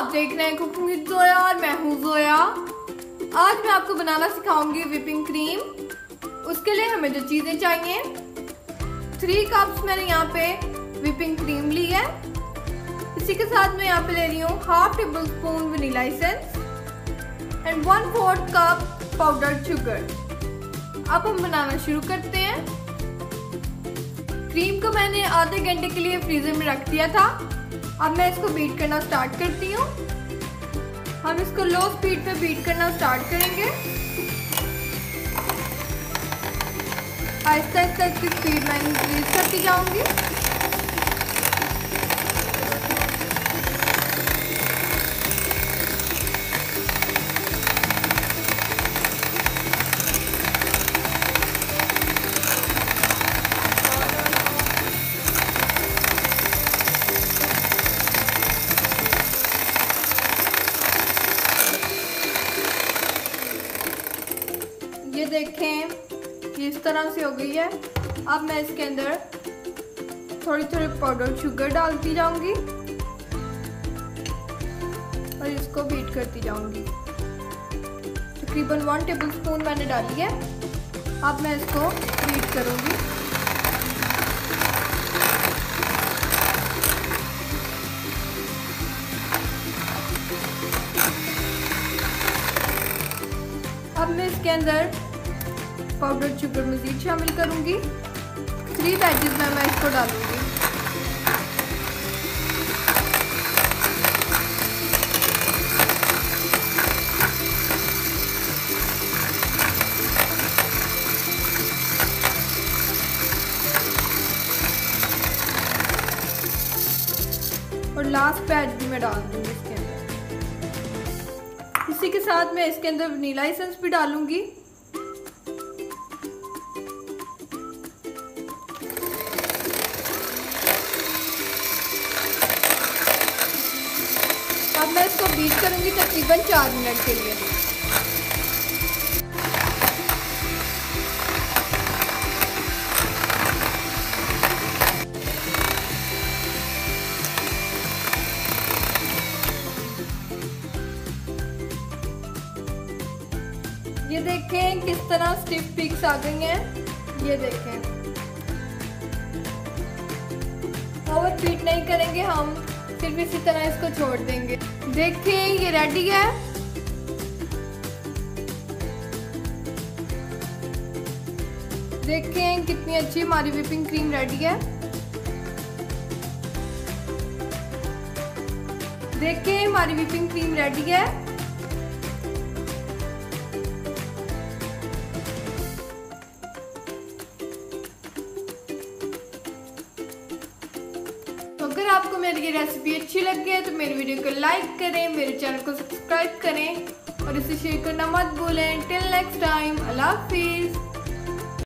आप देख रहे हैं कुकिंग विद जोया और मैं हूँ जोया। आज मैं आपको बनाना सिखाऊंगी व्हिपिंग क्रीम। उसके लिए हमें जो चीज़ें चाहिए, 3 कप्स मैंने यहाँ पे व्हिपिंग क्रीम ली है। इसी के साथ मैं यहाँ पे ले रही हूँ half table spoon vanilla essence and 1/4 cup powdered sugar. अब हम बनाना शुरू करते हैं। क्रीम को मैंने आधे घंटे के लिए फ्रीजर में रख दिया था। अब मैं इसको बीट करना स्टार्ट करती हूँ। हम इसको लो स्पीड पे बीट करना स्टार्ट करेंगे। आहिस्ता आहिस्ता इसकी स्पीड मैं इंक्रीज करती जाऊंगी। ये देखें, ये इस तरह से हो गई है। अब मैं इसके अंदर थोड़ी थोड़ी पाउडर शुगर डालती जाऊंगी और इसको बीट करती जाऊंगी। तकरीबन 1 टेबल स्पून मैंने डाली है। अब मैं इसको बीट करूंगी। अब मैं इसके अंदर पाउडर शुगर मज़ीद शामिल करूंगी। 3 बैचेस में मैं इसको डालूंगी। और लास्ट बैच भी मैं डाल दूंगी इसके अंदर। इसी के साथ मैं इसके अंदर वनीला एसेंस भी डालूंगी। अब मैं इसको बीट करूंगी तकरीबन 4 मिनट के लिए। ये देखें किस तरह स्टिफ पीक्स आ गई हैं। ये देखें, ओवर बीट नहीं करेंगे हम, सिर्फ इसी तरह इसको छोड़ देंगे। देखें ये रेडी है। देखें कितनी अच्छी हमारी व्हिपिंग क्रीम रेडी है। देखें हमारी व्हिपिंग क्रीम रेडी है। तो अगर आपको मेरी ये रेसिपी अच्छी लगी है तो मेरी वीडियो को लाइक करें, मेरे चैनल को सब्सक्राइब करें और इसे शेयर करना मत भूलें। टिल नेक्स्ट टाइम, अल्लाह हाफिज़।